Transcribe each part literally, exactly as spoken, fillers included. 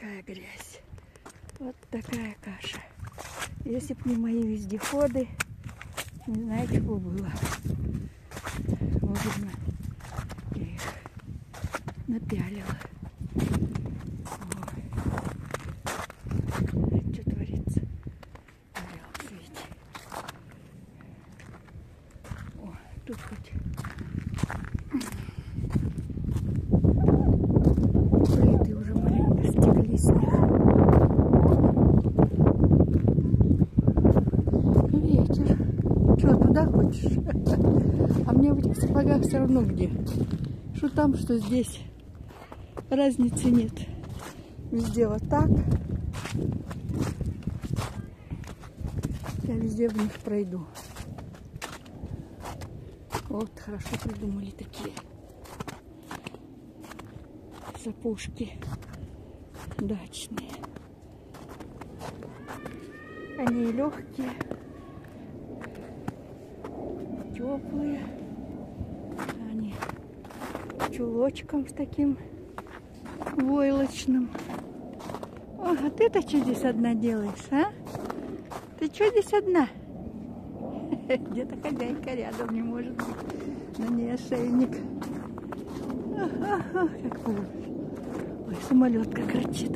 такая грязь. Вот такая каша. Если б не мои вездеходы, не знаю, чего было. Вовремя я их напялила. Ой. Что творится? Горел в свете. О, тут хоть плиты уже маленько стекли с них. Ветер. Что, туда хочешь? А мне в этих сапогах все равно где. Что там, что здесь. Разницы нет. Везде вот так. Я везде в них пройду. Вот, хорошо придумали такие сапожки дачные. Они легкие, теплые. Они чулочком с таким войлочным. О, а ты-то что здесь одна делаешь, а? Ты что здесь одна? Где-то хозяйка рядом, не может быть. На ней ошейник. Ага, какой. Ой, самолет как кричит.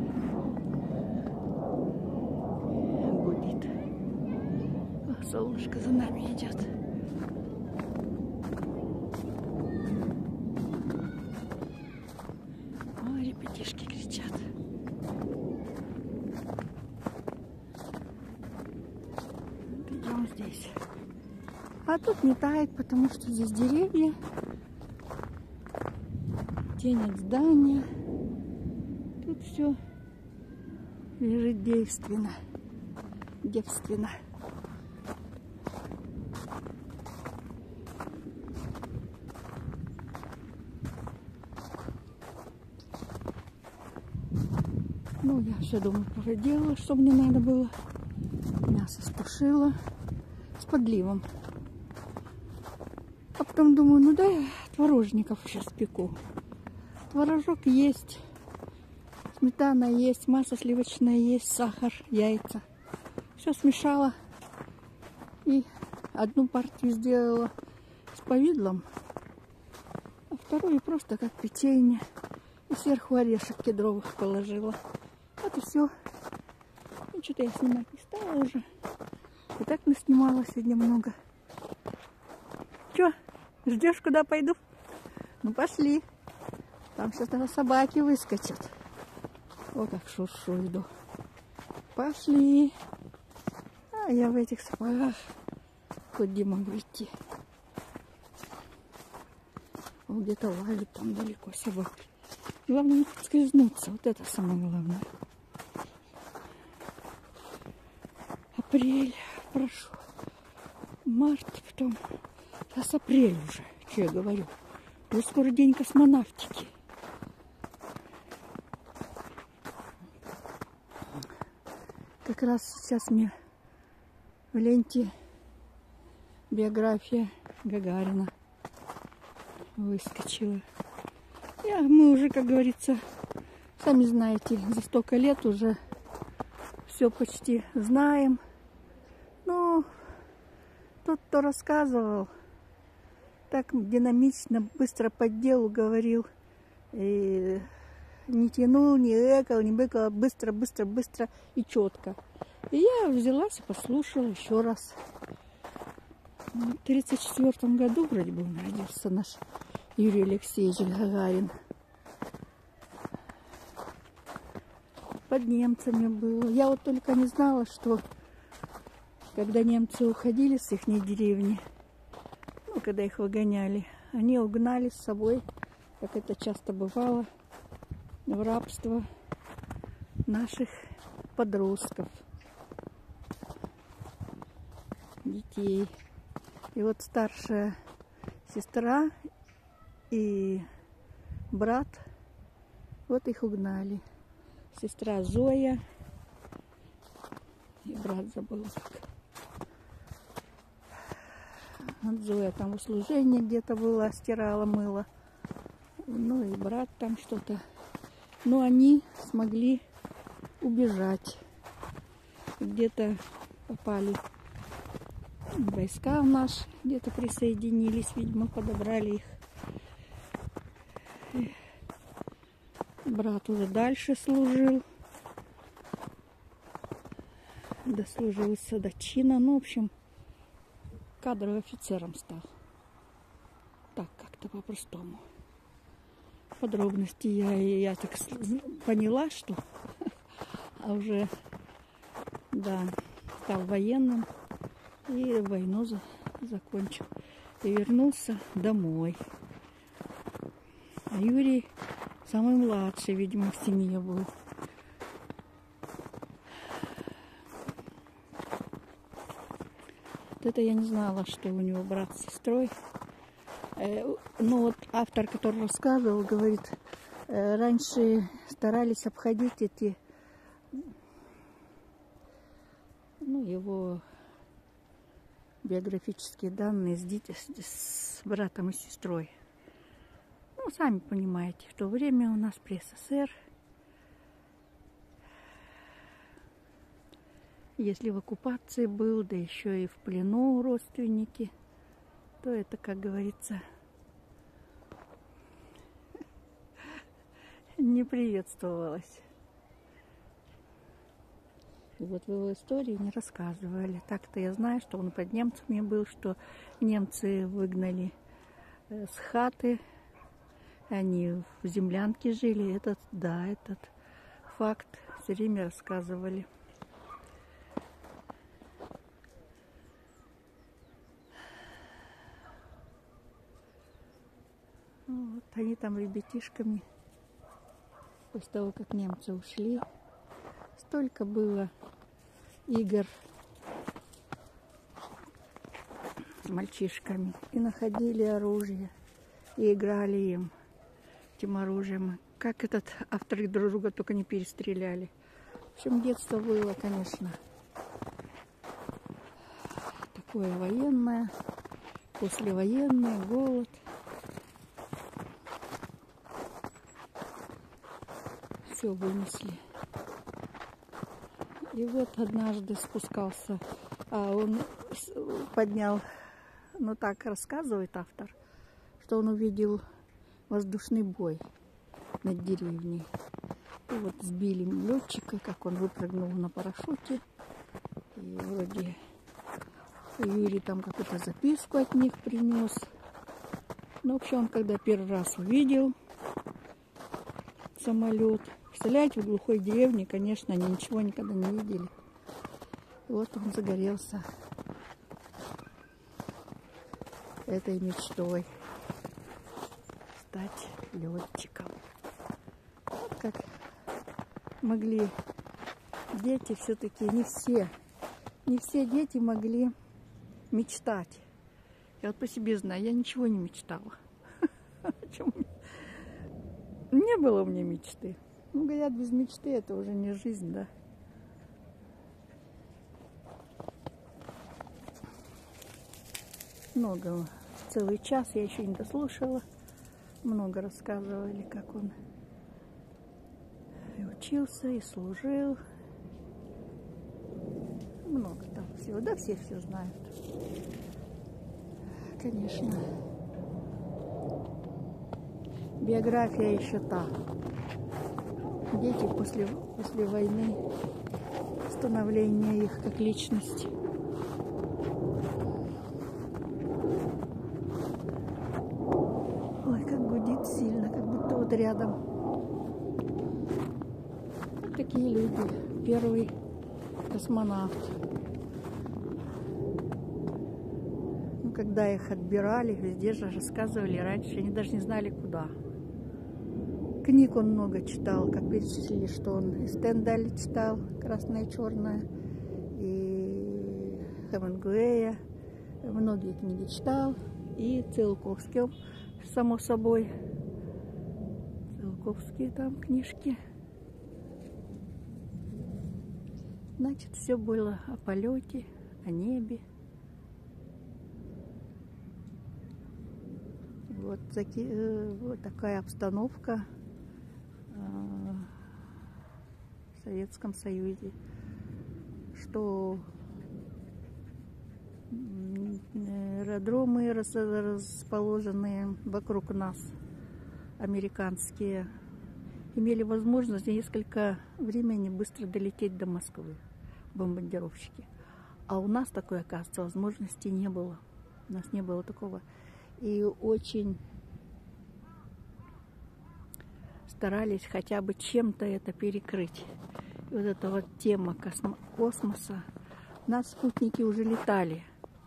Гудит. О, солнышко за нами идет. Ой, ребятишки кричат. Идем здесь. А тут не тает, потому что здесь деревья, тень от здания. Тут все лежит девственно, девственно. Ну, я все дома проделала, что мне надо было. Мясо стушила с подливом. А потом думаю, ну да, я творожников сейчас пеку. Творожок есть, сметана есть, масло сливочное есть, сахар, яйца. Все смешала. И одну партию сделала с повидлом, а вторую просто как печенье. И сверху орешек кедровых положила. Вот и все. Ну, что-то я снимать не стала уже. И так наснимала сегодня много. Че, ждешь, куда пойду? Ну, пошли. Там сейчас собаки выскочат. О, как шуршу иду. Пошли. А я в этих сапогах хоть где могу идти. Где-то лают там далеко собаки. Главное не подскользнуться. Вот это самое главное. Апрель прошел. Март, потом. Сейчас апрель уже. Что я говорю? Уже скоро день космонавтики. Как раз сейчас мне в ленте биография Гагарина выскочила. Я, мы уже, как говорится, сами знаете, за столько лет уже все почти знаем. Но тот, кто рассказывал, так динамично, быстро по делу говорил. И не тянул, не экал, не быкал, а быстро, быстро, быстро и четко. И я взялась и послушала еще раз. В тридцать четвёртом году вроде бы родился наш Юрий Алексеевич Гагарин. Под немцами было. Я вот только не знала, что когда немцы уходили с их деревни, ну, когда их выгоняли, они угнали с собой, как это часто бывало, в рабство наших подростков, детей. И вот старшая сестра и брат, вот их угнали. Сестра Зоя и брат забыл как. Вот Зоя там в служении где-то была, стирала, мыла. Ну и брат там что-то Но они смогли убежать. Где-то попали войска в наш, где-то присоединились, видимо, подобрали их. Брат уже дальше служил. Дослужился до чина. Ну, в общем, кадровым офицером стал. Так, как-то по-простому. Подробности я, я так поняла, что а уже, да, стал военным и войну за, закончил. И вернулся домой. А Юрий самый младший, видимо, в семье был. Вот это я не знала, что у него брат с сестрой. Но вот автор, который рассказывал, говорит, раньше старались обходить эти, ну, его биографические данные с, дит... с братом и сестрой. Ну, сами понимаете, в то время у нас при СССР, если в оккупации был, да еще и в плену родственники, то это, как говорится, не приветствовалось. И вот в его истории не рассказывали. Так-то я знаю, что он под немцами был, что немцы выгнали с хаты, они в землянке жили. Этот, да, этот факт все время рассказывали. Вот они там ребятишками, после того, как немцы ушли, столько было игр с мальчишками. И находили оружие, и играли им, этим оружием. Как этот авторы друг друга только не перестреляли. В общем, детство было, конечно, такое военное, послевоенное, голод. Все вынесли. И вот однажды спускался, а он поднял, ну так рассказывает автор, что он увидел воздушный бой над деревней. И вот сбили летчика, как он выпрыгнул на парашюте. И вроде Юрий там какую-то записку от них принес. Ну, вообще он когда первый раз увидел самолет, представляете, в глухой деревне, конечно, они ничего никогда не видели. И вот он загорелся этой мечтой стать летчиком. Вот как могли дети все-таки, не все, не все дети могли мечтать. Я вот по себе знаю, я ничего не мечтала. Не было у меня мечты. Ну, говорят, без мечты это уже не жизнь, да. Много, целый час я еще не дослушала. Много рассказывали, как он и учился, и служил. Много там всего. Да, все все знают. Конечно. Биография еще та. Дети после, после войны, становление их как личности. Ой, как гудит сильно, как будто вот рядом. Вот такие люди. Первый космонавт. Ну, когда их отбирали, везде же рассказывали раньше, они даже не знали куда. Книг он много читал, как перечислили, что он и Стендаля читал, «Красное и черное», и Хемингуэя, многие книги читал, и Циолковский, само собой, Циолковские там книжки. Значит, все было о полете, о небе. Вот, таки, вот такая обстановка Советском Союзе, что аэродромы, расположенные вокруг нас, американские, имели возможность за несколько времени быстро долететь до Москвы, бомбардировщики. А у нас такой, оказывается, возможности не было. У нас не было такого. И очень старались хотя бы чем-то это перекрыть. И вот эта вот тема космоса. У нас спутники уже летали.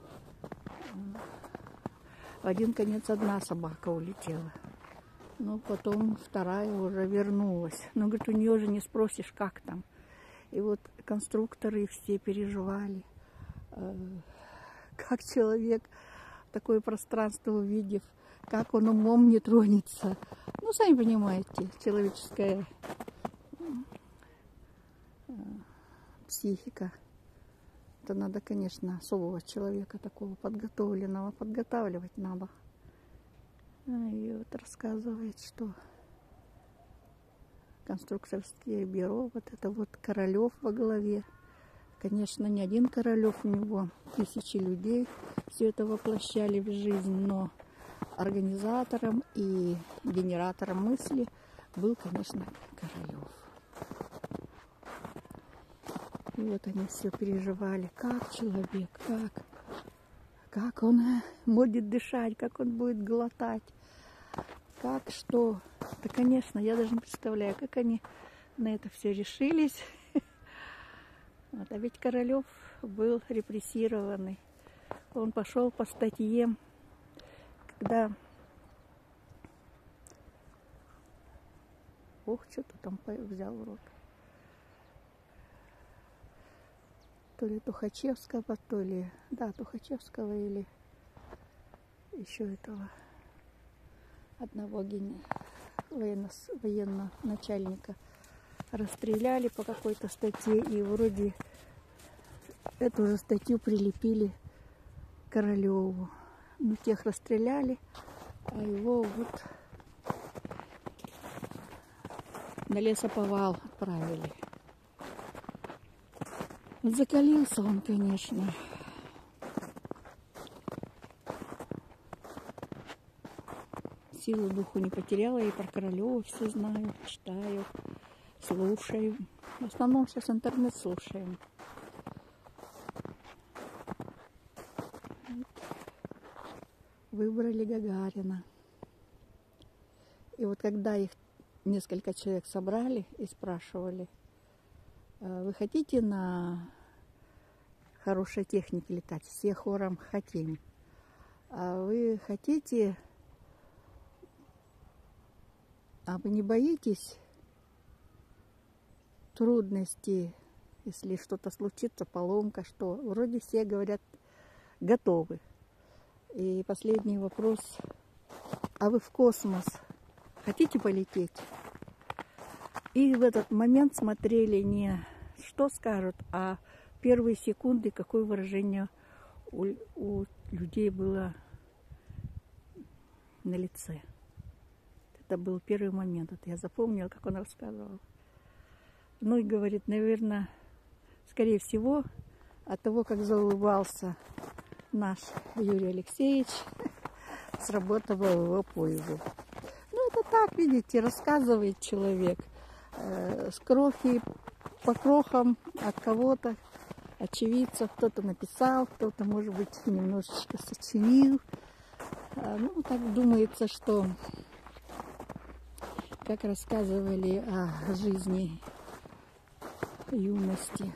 В один конец одна собака улетела. Но потом вторая уже вернулась. Но, говорит, у нее же не спросишь, как там. И вот конструкторы все переживали, как человек, такое пространство увидев, как он умом не тронется. Ну, сами понимаете, человеческая психика. Это надо, конечно, особого человека, такого подготовленного, подготавливать надо. И вот рассказывает, что конструкторское бюро, вот это вот Королев во главе. Конечно, не один Королев у него, тысячи людей все это воплощали в жизнь, но организатором и генератором мысли был, конечно, Королев. И вот они все переживали, как человек, как, как он будет дышать, как он будет глотать, как что. Да, конечно, я даже не представляю, как они на это все решились. Вот, а ведь Королев был репрессированный. Он пошел по статье, когда... Ох, что-то там взял в рот. То ли Тухачевского, то ли... Да, Тухачевского или еще этого одного ген... военно... военного начальника расстреляли по какой-то статье, и вроде эту же статью прилепили Королеву. Ну, тех расстреляли, а его вот на лесоповал отправили. Вот закалился он, конечно. Силу духу не потеряла, и про Королева все знаю, читаю, слушаю. В основном сейчас интернет слушаем. Выбрали Гагарина. И вот когда их несколько человек собрали и спрашивали: вы хотите на хорошей технике летать? Все хором хотим. А вы хотите, а вы не боитесь трудностей, если что-то случится, поломка, что? Вроде все говорят, готовы. И последний вопрос: а вы в космос хотите полететь? И в этот момент смотрели не что скажут, а первые секунды, какое выражение у, у людей было на лице. Это был первый момент. Вот я запомнила, как он рассказывал. Ну и говорит, наверное, скорее всего, от того, как заулыбался наш Юрий Алексеевич, сработало его пользу. Ну, это так, видите, рассказывает человек э, с крохи по крохам от кого-то, очевидца. Кто-то написал, кто-то, может быть, немножечко сочинил. А, ну, так думается, что, как рассказывали о жизни юности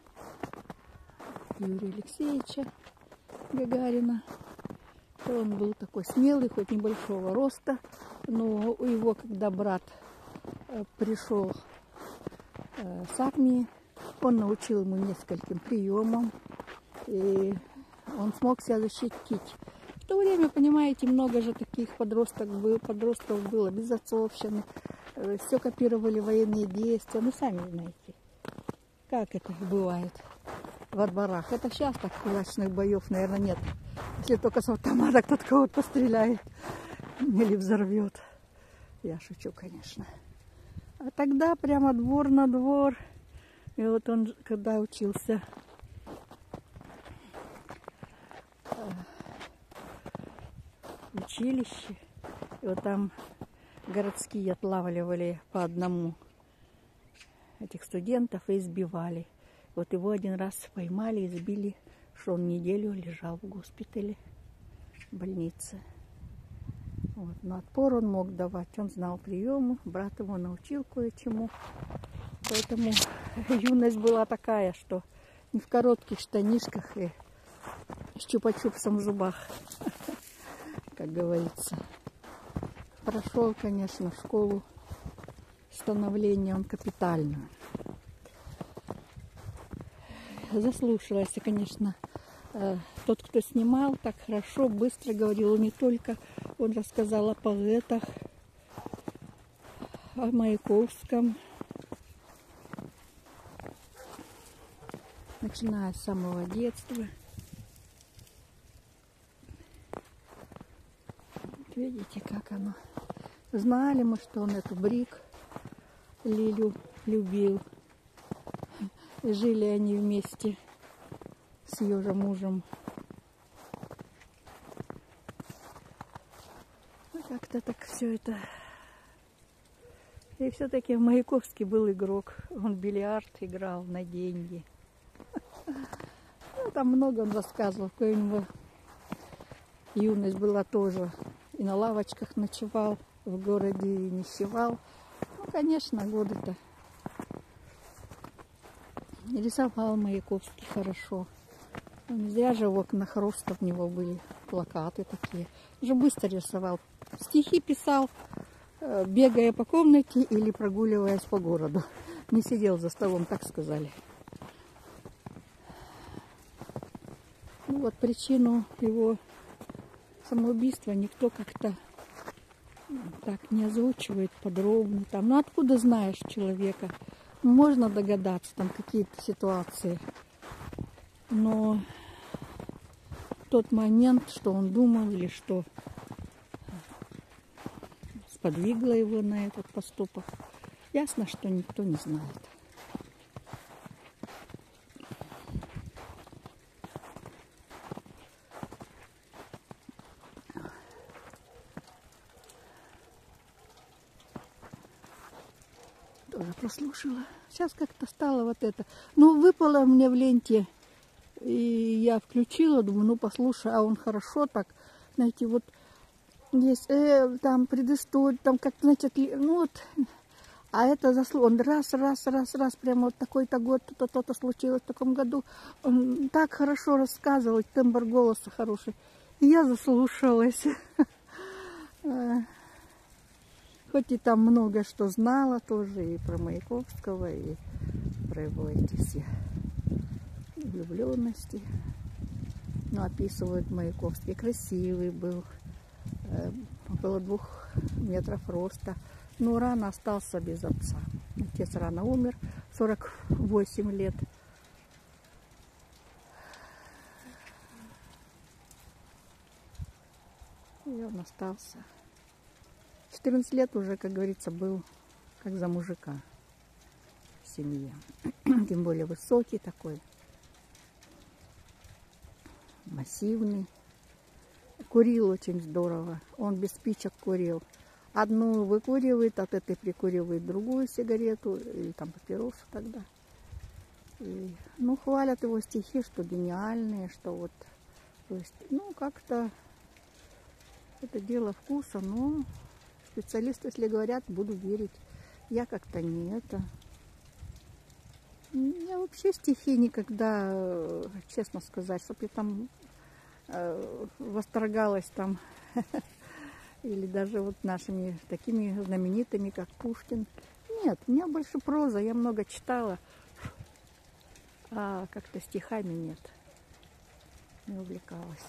Юрия Алексеевича Гагарина, то он был такой смелый, хоть небольшого роста, но у его, когда брат пришел с армии, он научил ему нескольким приемам, и он смог себя защитить. В то время, понимаете, много же таких подростков было, подростков было без отцовщины, все копировали военные действия, ну сами знаете, как это бывает во дворах. Это сейчас так кулачных боев, наверное, нет. Если только с автомата кто-то кого-то постреляет или взорвет. Я шучу, конечно. А тогда прямо двор на двор, И вот он, когда учился в училище, и вот там городские отлавливали по одному этих студентов и избивали. Вот его один раз поймали, избили, что он неделю лежал в госпитале, в больнице. Вот. Но отпор он мог давать, он знал приемы, брат его научил кое-чему. Поэтому юность была такая, что не в коротких штанишках и с чупа-чупсом в зубах, как говорится. Прошел, конечно, школу становления он капитально. Заслушалась, конечно, тот, кто снимал, так хорошо, быстро говорил не только. Он рассказал о поэтах, о Маяковском, начиная с самого детства. Вот видите, как оно. Знали мы, что он эту Брик, Лилю, любил. И жили они вместе с ее же мужем. Ну, как-то так все это. И все-таки Маяковский был игрок. Он бильярд играл на деньги. Ну, там много он рассказывал. Какая у него юность была тоже. И на лавочках ночевал в городе, и нищевал. Ну, конечно, годы-то. Рисовал Маяковский хорошо. Не зря же в окнах роста у него были плакаты такие. Уже быстро рисовал. Стихи писал, бегая по комнате или прогуливаясь по городу. Не сидел за столом, так сказали. Ну вот причину его самоубийства никто как-то так не озвучивает подробно. Там, ну откуда знаешь человека? Можно догадаться, там какие-то ситуации. Но тот момент, что он думал или что сподвигло его на этот поступок, ясно, что никто не знает. Тоже прослушала. Сейчас как-то стало вот это. Ну, выпало мне в ленте, и я включила, думаю, ну, послушай, а он хорошо так, знаете, вот есть э, там предыстория, там как, значит, ну вот, а это заслуга. Он раз, раз, раз, раз, прямо вот такой-то год, то-то, то-то случилось в таком году. Он так хорошо рассказывал, тембр голоса хороший. И я заслушалась. Хоть и там много что знала тоже, и про Маяковского, и про его эти все влюбленности. Ну, описывают Маяковский. Красивый был, около двух метров роста. Но рано остался без отца. Отец рано умер, сорок восемь лет. И он остался. четырнадцать лет уже, как говорится, был как за мужика в семье. Тем более высокий такой, массивный. Курил очень здорово. Он без спичек курил. Одну выкуривает, от этой прикуривает другую сигарету, или там папиросу тогда. И, ну, хвалят его стихи, что гениальные, что вот, то есть, ну, как-то это дело вкуса, но специалисты, если говорят, буду верить. Я как-то не это. Я вообще стихи никогда, честно сказать, чтобы я там э, восторгалась там, или даже вот нашими такими знаменитыми, как Пушкин. Нет, у меня больше проза, я много читала, а как-то стихами нет, не увлекалась.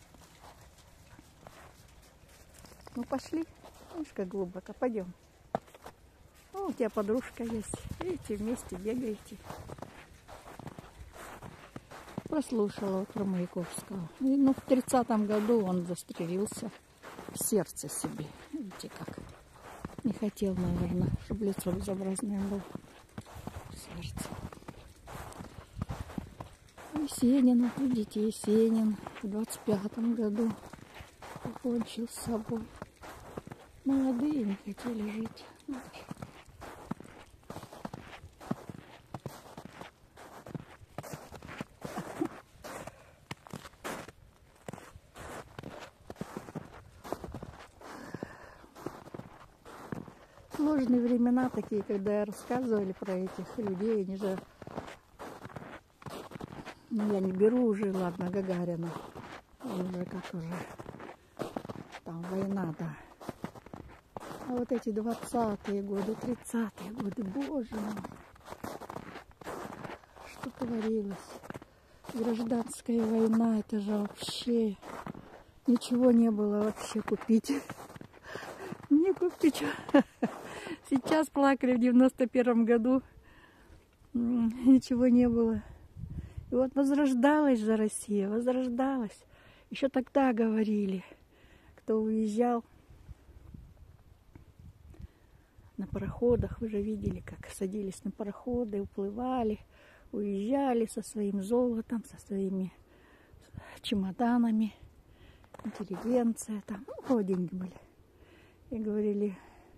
Ну, пошли. Видишь, как глубоко. Пойдем. О, у тебя подружка есть. Видите, вместе бегаете. Прослушала про Маяковского. И, ну, в тридцатом году он застрелился в сердце себе. Видите, как. Не хотел, наверное, чтобы лицо безобразное было в сердце. Есенин, вот видите, Есенин в двадцать пятом году покончил с собой. Молодые не хотели жить. Сложные времена такие, когда рассказывали про этих людей, они же, ну я не беру уже, ладно, Гагарина, он уже как уже, там война, да. А вот эти двадцатые годы, тридцатые годы, боже мой, что творилось. Гражданская война, это же вообще ничего не было вообще купить. Не купить. Сейчас плакали в девяносто первом году, ничего не было. И вот возрождалась же Россия, возрождалась. Еще тогда говорили, кто уезжал на пароходах, вы же видели, как садились на пароходы, уплывали, уезжали со своим золотом, со своими чемоданами, интеллигенция, там, ну, у кого деньги были. И говорили,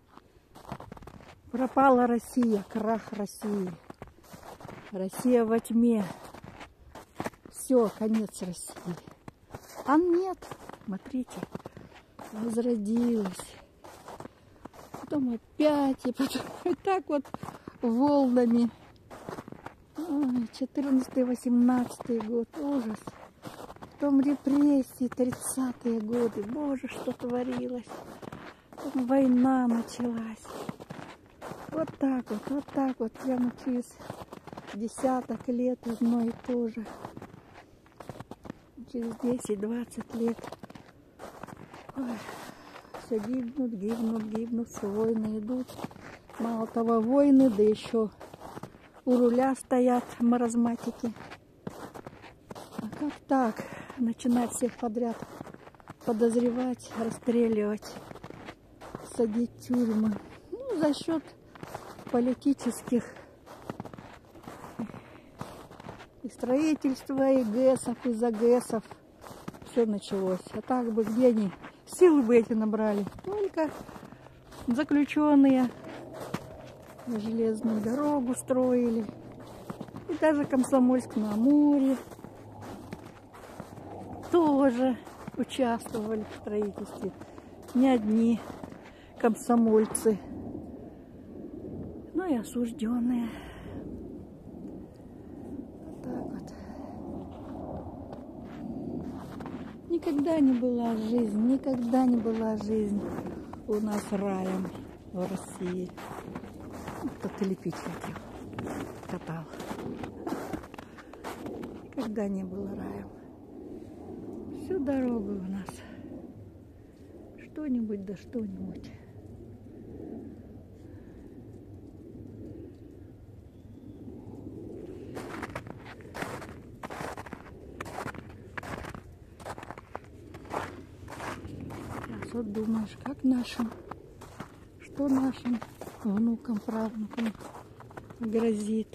пропала Россия, крах России, Россия во тьме, все, конец России. А нет, смотрите, возродилась. Потом опять, и потом и так вот волнами. четырнадцатый восемнадцатый год, ужас. Потом репрессии, тридцатые годы, боже, что творилось. Потом война началась. Вот так вот, вот так вот, прямо через десяток лет одно и то же. Через десять-двадцать лет. Ой, все гибнут, гибнут, гибнут, все войны идут. Мало того, войны, да еще у руля стоят маразматики. А как так? Начинать всех подряд подозревать, расстреливать, садить в тюрьмы. Ну, за счет политических и строительства, и ГЭСов, и ЗАГЭСов. Все началось. А так бы где они? Силы бы эти набрали. Только заключенные железную дорогу строили. И даже Комсомольск-на-Амуре тоже участвовали в строительстве. Не одни комсомольцы, но и осужденные. Вот так вот. Никогда не была жизнь, никогда не была жизнь у нас раем в России. Кто-то лепить хотел, катал. Никогда не было раем. Всю дорогу у нас что-нибудь да что-нибудь. Сейчас вот думаешь, как нашим, что нашим внукам, правнукам грозит.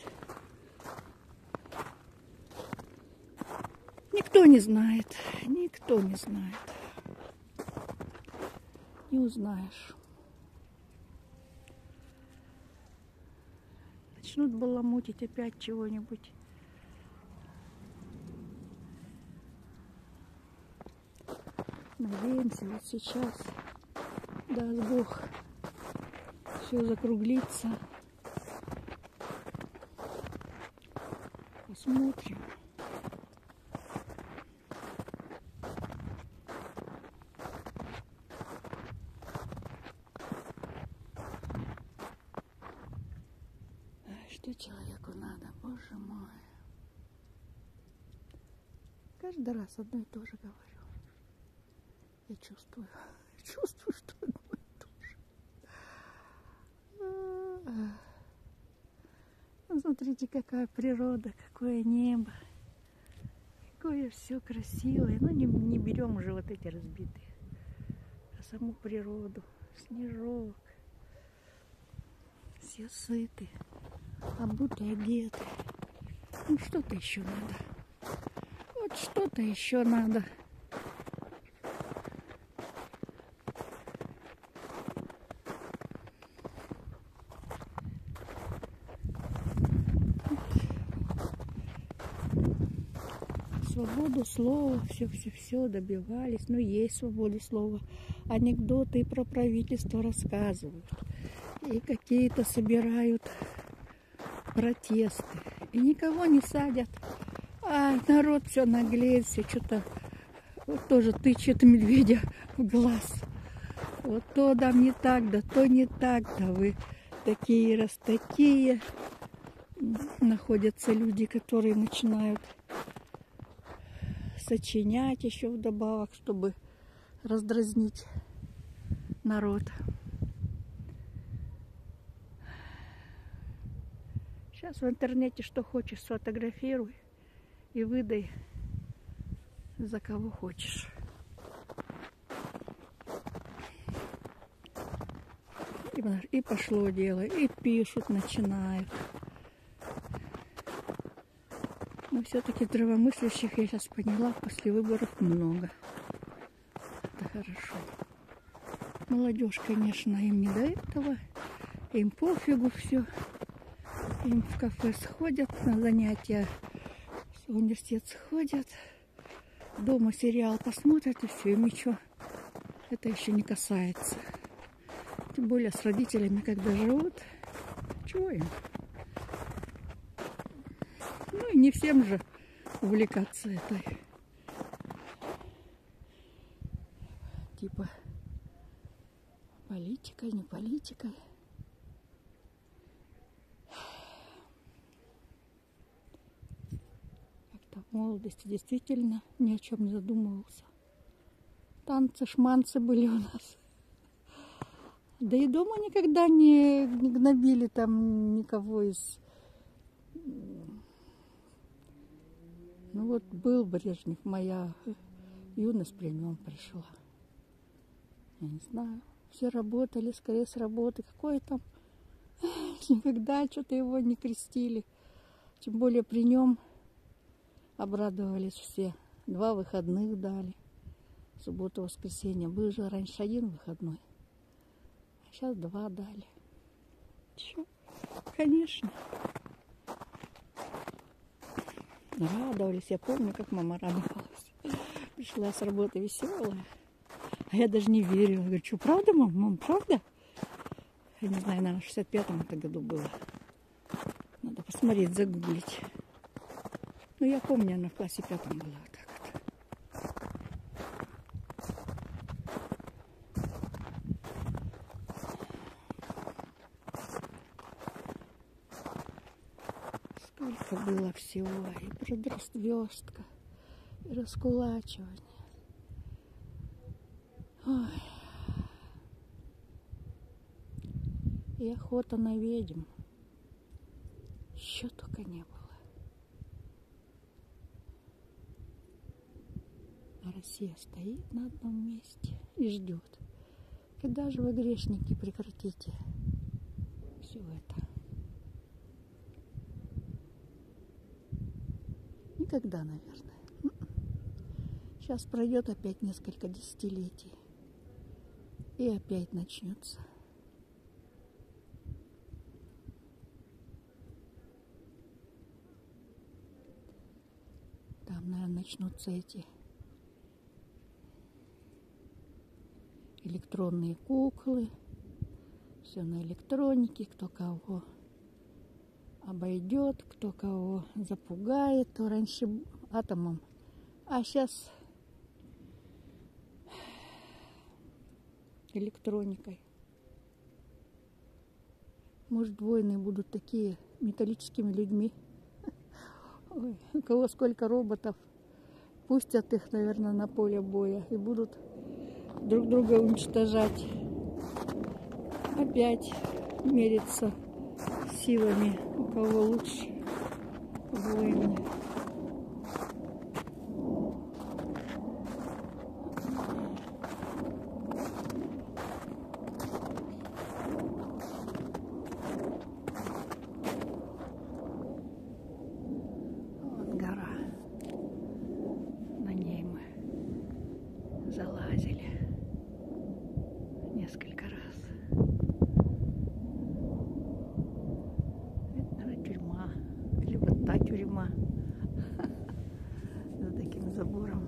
Никто не знает, никто не знает. Не узнаешь. Начнут баламутить опять чего-нибудь. Надеемся, вот сейчас, даст Бог, все закруглится. Посмотрим. Что человеку надо, боже мой. Каждый раз одно и то же говорю. Я чувствую, чувствую, что одно и то же. Ну, смотрите, какая природа, какое небо. Какое все красивое. Ну, не, не берем уже вот эти разбитые, а саму природу. Снежок. Все сыты, обуты, одеты. Ну, что-то еще надо. Что-то еще надо. Свободу слова, все-все-все добивались. Ну, есть свобода слова. Анекдоты и про правительство рассказывают. И какие-то собирают протесты. И никого не садят. А народ все наглеет, все что-то вот тоже тычет медведя в глаз. Вот то да не так, да то не так, да вы такие раз такие. Находятся люди, которые начинают сочинять еще вдобавок, чтобы раздразнить народ. Сейчас в интернете что хочешь сфотографируй и выдай за кого хочешь. И пошло дело, и пишут, начинают. Но все-таки здравомыслящих, я сейчас поняла, после выборов много. Это хорошо. Молодежь, конечно, им не до этого. Им пофигу все. Им в кафе сходят, на занятия в университет сходят. Дома сериал посмотрят и все, им ничего. Это еще не касается. Тем более с родителями, когда живут. Чего им? Ну и не всем же увлекаться этой типа политикой, не политикой. Как-то в молодости действительно ни о чем не задумывался. Танцы, шманцы были у нас. Да и дома никогда не, не гнобили там никого из... Ну вот был Брежнев, моя юность при нем пришла. Я не знаю, все работали скорее с работы. Какое там, никогда что-то его не крестили. Тем более при нем обрадовались все. Два выходных дали. Суббота, воскресенье. Был же раньше один выходной. А сейчас два дали. Че? Конечно. Радовались. Я помню, как мама радовалась. Пришла с работы веселая. А я даже не верила. Говорю, что, правда, мам? Мам, правда? Я не знаю, наверное, в шестьдесят пятом это году было. Надо посмотреть, загуглить. Ну, я помню, она в классе пятом была вот так вот. Сколько было всего. И продростверстка, и раскулачивание. Ой. И охота на ведьм. Еще только не было. А Россия стоит на одном месте и ждет. Когда же вы, грешники, прекратите все это? Никогда, наверное. Сейчас пройдет опять несколько десятилетий. И опять начнется. Там, наверное, начнутся эти электронные куклы. Все на электронике, кто кого обойдет, кто кого запугает. То раньше атомом, а сейчас электроникой. Может, войны будут такие металлическими людьми. Ой, у кого сколько роботов. Пустят их, наверное, на поле боя и будут друг друга уничтожать. Опять мериться силами, у кого лучше войны. Вот гора. зима за таким забором.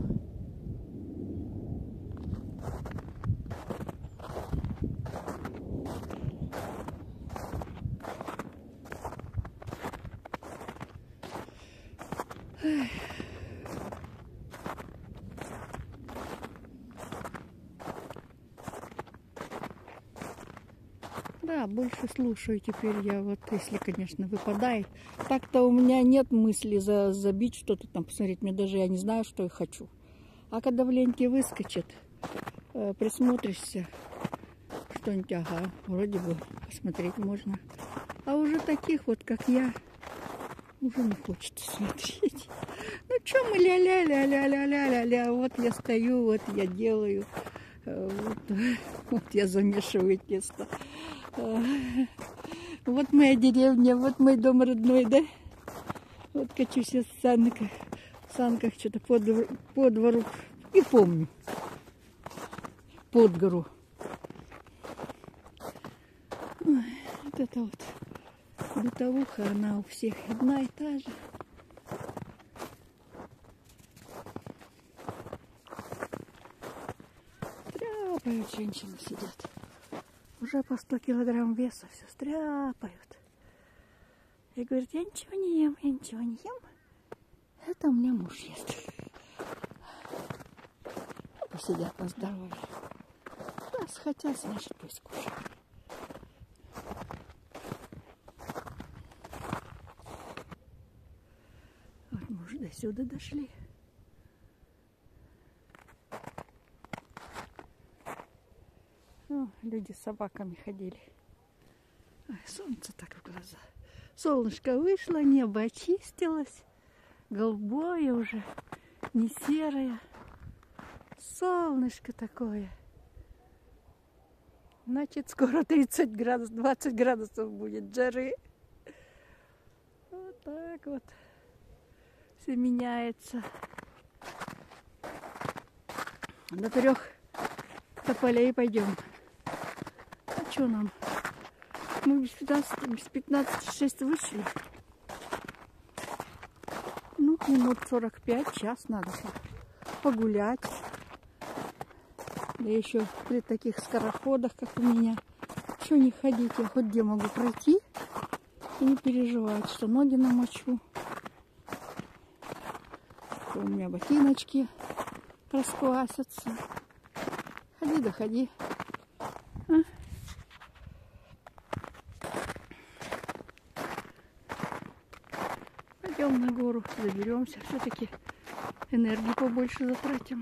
Да, больше слушаю теперь я, вот если, конечно, выпадает. Так-то у меня нет мысли за, забить что-то там, посмотреть. Мне даже я не знаю, что я хочу. А когда в ленте выскочит, э, присмотришься, что-нибудь, ага, вроде бы посмотреть можно. А уже таких вот, как я, уже не хочется смотреть. Ну, что мы ля-ля-ля-ля-ля-ля-ля-ля. Вот я стою, вот я делаю. Вот, вот я замешиваю тесто. Вот моя деревня, вот мой дом родной, да? Вот качусь я в санках, в санках что-то по двору, по двору. И помню. Под гору. Ой, вот это вот бытовуха, она у всех одна и та же. Стряпают, женщины сидят. Уже по сто килограмм веса все стряпают. И говорит, я ничего не ем, я ничего не ем. Это у меня муж ест. Посидят на здоровье. Раз хотят, значит пусть кушают. Вот мы уже до сюда дошли. О, люди с собаками ходили. Ой, солнце так в глаза. Солнышко вышло, небо очистилось. Голубое уже, не серое. Солнышко такое. Значит, скоро тридцать градусов, двадцать градусов будет жары. Вот так вот все меняется. До трех тополей пойдем. А что нам? Мы без пятнадцати, без пятнадцати шесть вышли. Ну, минут сорок пять, час надо погулять. Да еще при таких скороходах, как у меня, что не ходить, я хоть где могу пройти и не переживать, что ноги намочу. Что у меня ботиночки расквасятся. Ходи да ходи. А? Пойдем на гору, заберемся. Все-таки энергии побольше затратим.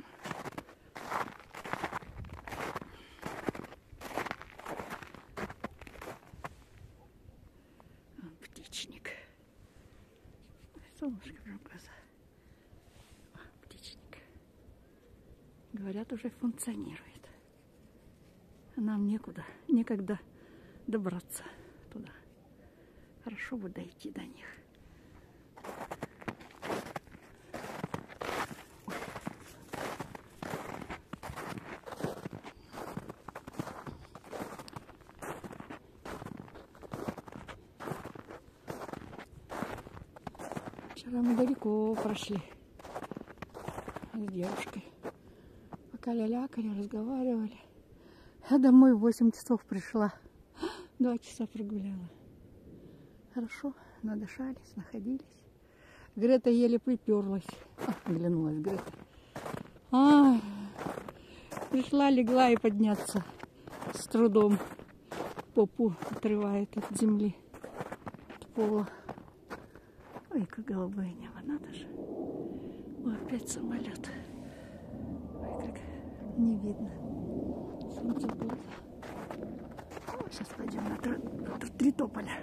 Птичник. Солнышко прям в глаза. Птичник. Говорят, уже функционирует. А нам некуда, некогда добраться туда. Хорошо бы дойти до них. Вчера мы далеко прошли с девушкой. Пока лялякали, разговаривали. Я домой в восемь часов пришла. Два часа прогуляла. Хорошо, надышались, находились. Грета еле приперлась. А, оглянулась Грета. А, пришла, легла и подняться с трудом. Попу отрывает от земли, от пола. Ой, как голубое небо, надо же. Ой, опять самолет. Ой, как не видно. Солнце в глаза. О, сейчас пойдем на три тополя.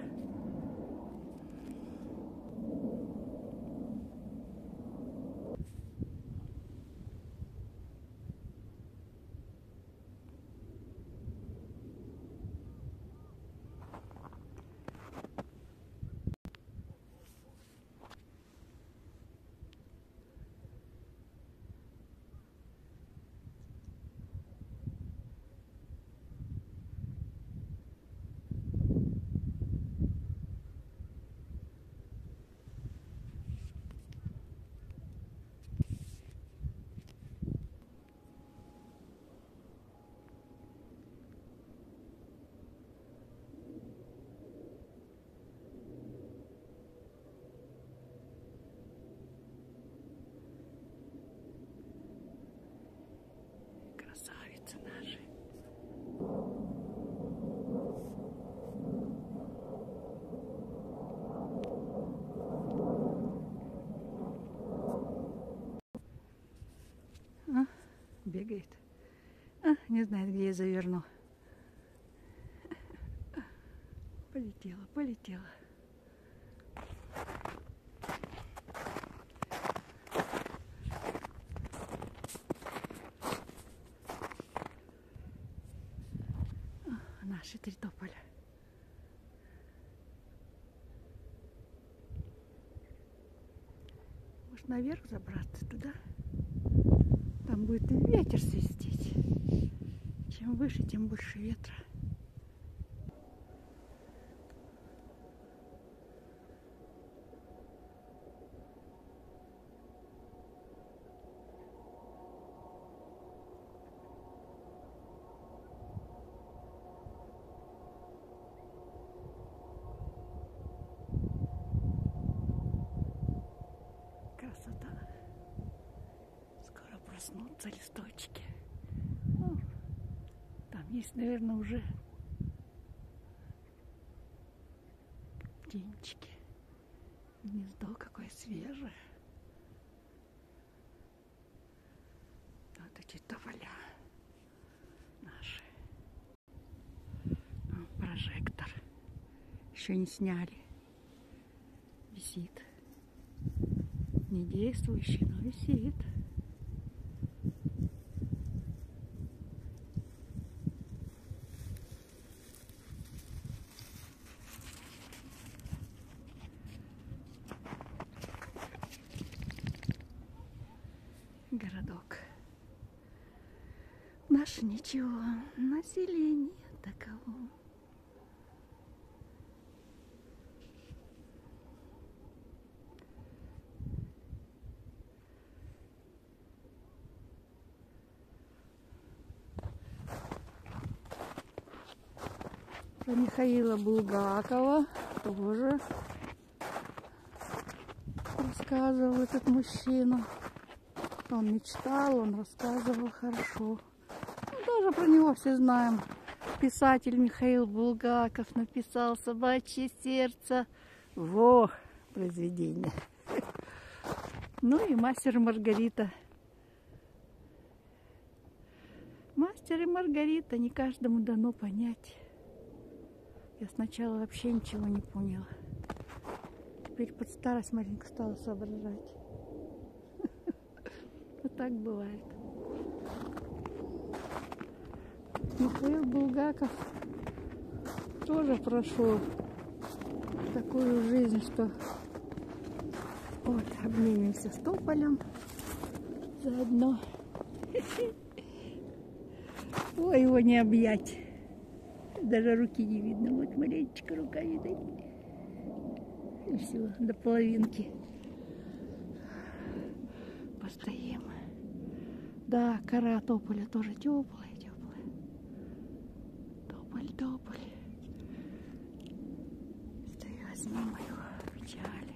не знает, где я заверну. Полетела, полетела. О, наши три тополя. Может, наверх забраться туда? Там будет ветер свистеть. Чем выше, тем больше ветра. Красота. Скоро проснутся листочки. О, там есть, наверное, уже птенчики. Гнездо какое свежее. Вот эти тополя наши. О, прожектор. Еще не сняли. Висит. Не действующий, но висит. Городок. Наше ничего, население таково. Про Михаила Булгакова тоже рассказывал этот мужчина. Он мечтал, он рассказывал хорошо. Мы тоже про него все знаем. Писатель Михаил Булгаков написал «Собачье сердце». Во, произведение. Ну и «Мастер и Маргарита». «Мастер и Маргарита» не каждому дано понять. Я сначала вообще ничего не поняла. Теперь под старость маленько стала соображать. Вот так бывает. Михаил Булгаков тоже прошел такую жизнь, что вот обнимемся с тополем заодно. Ой, его не объять. Даже руки не видно. Вот маленечко рука видит. И все, до половинки. Постоим. Да, кора тополя тоже теплая, теплая. Тополь, тополь. Стой, возьми мою печаль.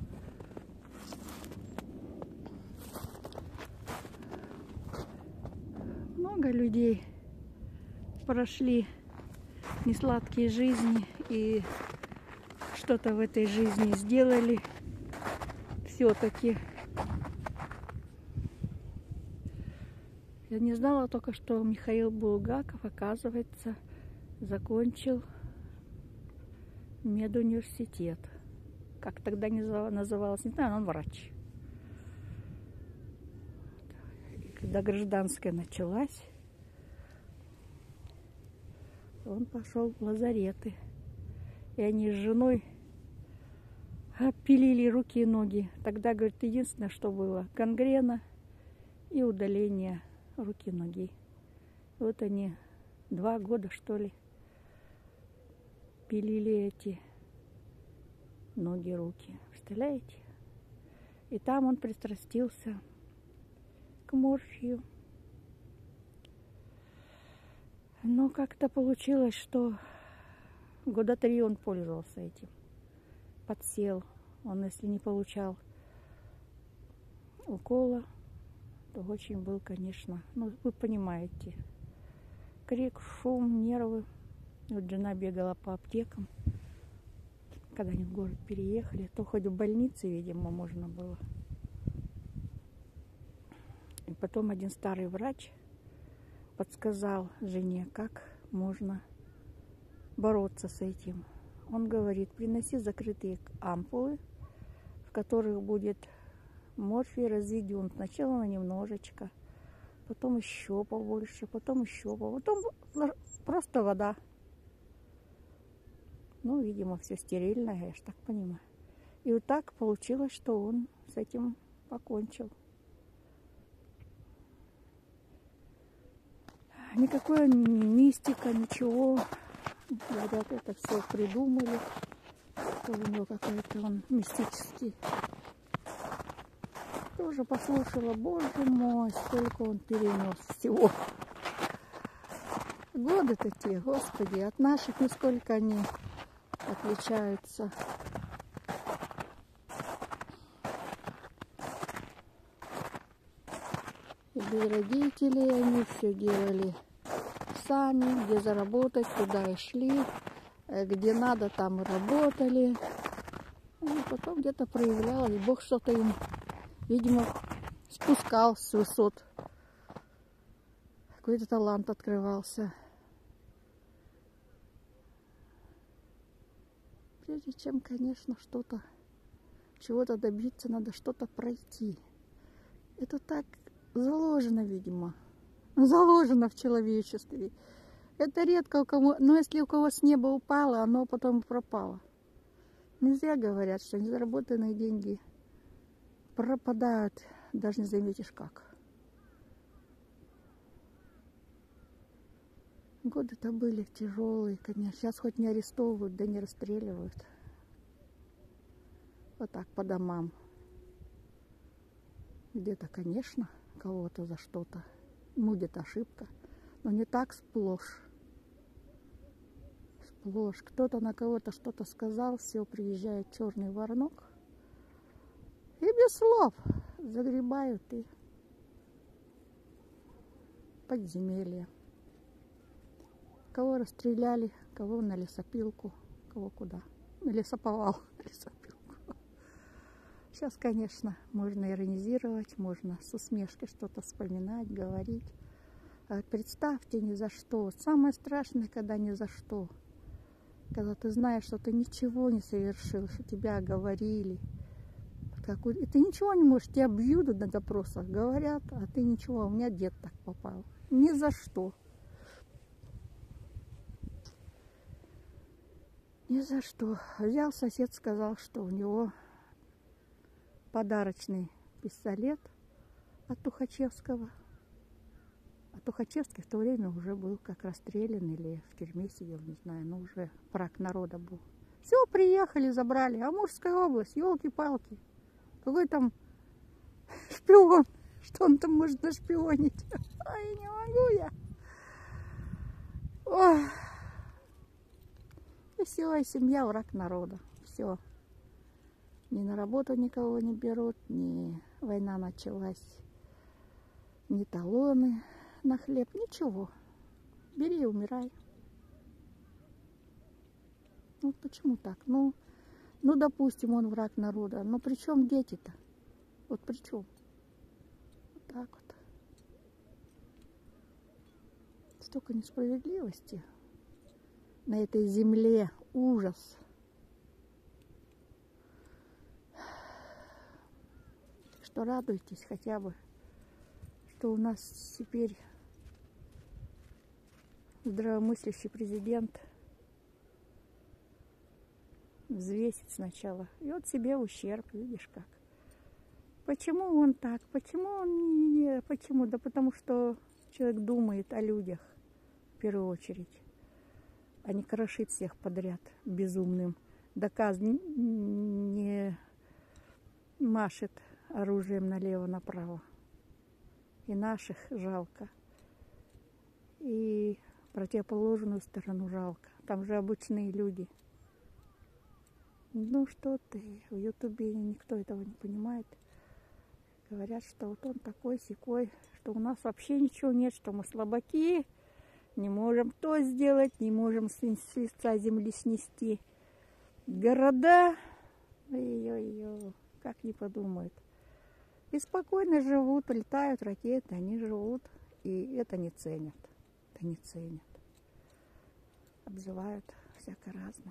Много людей прошли несладкие жизни и что-то в этой жизни сделали все-таки. Я не знала только, что Михаил Булгаков, оказывается, закончил медуниверситет. Как тогда называлось, не знаю, он врач. Когда гражданская началась, он пошел в лазареты. И они с женой пилили руки и ноги. Тогда, говорит, единственное, что было, гангрена и удаление руки и ноги. Вот они два года, что ли, пилили эти ноги, руки. Представляете? И там он пристрастился к морфию. Но как-то получилось, что года три он пользовался этим. Подсел. Он, если не получал укола, то очень был, конечно, ну, вы понимаете, крик, шум, нервы. Вот жена бегала по аптекам. Когда они в город переехали, то хоть в больнице, видимо, можно было. И потом один старый врач подсказал жене, как можно бороться с этим. Он говорит, приноси закрытые ампулы, в которых будет морфий разведен. Сначала на немножечко, потом еще побольше, потом еще побольше, потом просто вода. Ну, видимо, все стерильное, я ж так понимаю. И вот так получилось, что он с этим покончил. Никакой ни мистика, ничего. Говорят, это все придумали. Что у него какой-то он мистический. Тоже послушала, боже мой, сколько он перенес всего. Годы-то те, Господи, от наших нисколько они отличаются. И без родителей они все делали сами, где заработать, туда и шли, где надо, там и работали. И потом где-то проявлялось, Бог что-то им, видимо, спускал с высот. Какой-то талант открывался. Прежде чем, конечно, что-то, чего-то добиться, надо что-то пройти. Это так заложено, видимо. Заложено в человечестве. Это редко у кого, но если у кого с неба упало, оно потом пропало. Нельзя говорят, что незаработанные деньги пропадают, даже не заметишь как. Годы-то были тяжелые, конечно. Сейчас хоть не арестовывают, да не расстреливают. Вот так по домам. Где-то, конечно, кого-то за что-то. Будет ошибка. Но не так сплошь. Сплошь. Кто-то на кого-то что-то сказал, все, приезжает черный воронок. И без слов загребают и подземелья. Кого расстреляли, кого на лесопилку, кого куда. На лесоповал, на лесопилку. Сейчас, конечно, можно иронизировать, можно с усмешкой что-то вспоминать, говорить. А вот представьте, ни за что. Самое страшное, когда ни за что. Когда ты знаешь, что ты ничего не совершил, что тебя оговорили. И ты ничего не можешь, тебя бьют на допросах, говорят, а ты ничего. У меня дед так попал. Ни за что. Ни за что. Взял сосед, сказал, что у него подарочный пистолет от Тухачевского. А Тухачевский в то время уже был как расстрелян или в тюрьме сидел, не знаю, но уже враг народа был. Все, приехали, забрали. Амурская область, елки-палки. Какой там шпион? Что он там может нашпионить? Ой, не могу я. Ой. И все, и семья враг народа. Все. Ни на работу никого не берут, ни война началась, ни талоны на хлеб, ничего. Бери и умирай. Ну почему так? Ну, ну допустим, он враг народа. Но при чем дети-то? Вот при чем? Вот так вот. Столько несправедливости на этой земле, ужас. Так что радуйтесь хотя бы, что у нас теперь здравомыслящий президент взвесит сначала. И вот себе ущерб, видишь как. Почему он так? Почему он не... Почему? Да потому что человек думает о людях в первую очередь, а не крошит всех подряд безумным. Доказ не машет оружием налево-направо. И наших жалко. И противоположную сторону жалко. Там же обычные люди. Ну что ты, в Ютубе никто этого не понимает. Говорят, что вот он такой-сякой, что у нас вообще ничего нет, что мы слабаки, не можем то сделать, не можем с лица земли снести. Города, ой-ой-ой, как не подумают. И спокойно живут, летают ракеты, они живут. И это не ценят. Это не ценят. Обзывают всяко разно.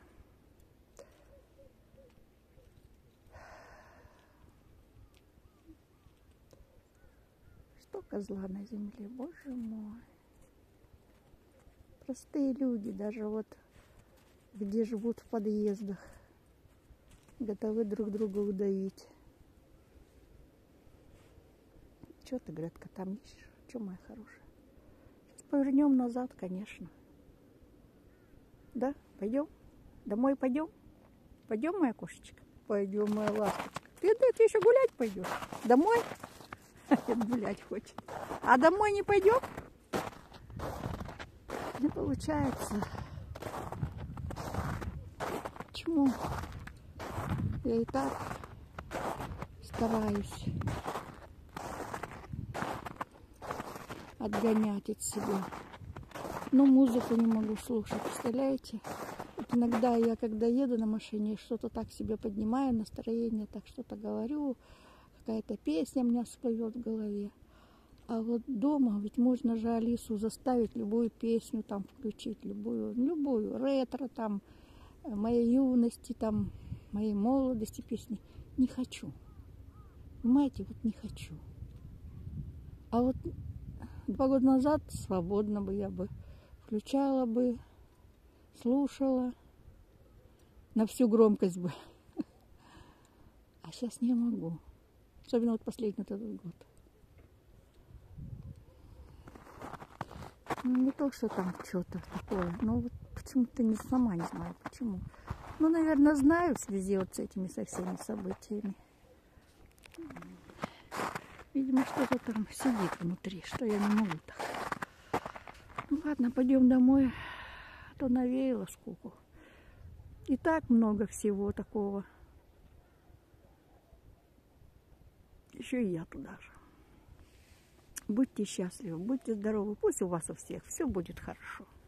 Столько зла на земле, боже мой. Простые люди, даже вот где живут в подъездах, готовы друг друга удавить. Что ты, Гретка, там ищешь? Что, моя хорошая? Сейчас повернем назад, конечно. Да? Пойдем? Домой пойдем? Пойдем, моя кошечка? Пойдем, моя ласточка. Ты, да, ты еще гулять пойдешь? Домой? Гулять хочет. А домой не пойдем? Не получается. Почему? Я и так стараюсь отгонять от себя. Но музыку не могу слушать, представляете? Вот иногда я, когда еду на машине, что-то так себе поднимаю, настроение, так что-то говорю, какая-то песня у меня всплывет в голове. А вот дома ведь можно же Алису заставить любую песню там включить, любую, любую, ретро там, моей юности, там, моей молодости песни. Не хочу. Понимаете, вот не хочу. А вот два года назад свободно бы я бы включала бы, слушала на всю громкость бы. А сейчас не могу. Особенно вот последний вот этот год. Ну, не то, что там что-то такое, но вот почему-то не, сама не знаю, почему. Ну, наверное, знаю в связи вот с этими, со всеми событиями. Видимо, что-то там сидит внутри, что я не могу так. Ну, ладно, пойдем домой, а то навеяло скуку. И так много всего такого. Еще и я туда же. Будьте счастливы, будьте здоровы. Пусть у вас у всех все будет хорошо.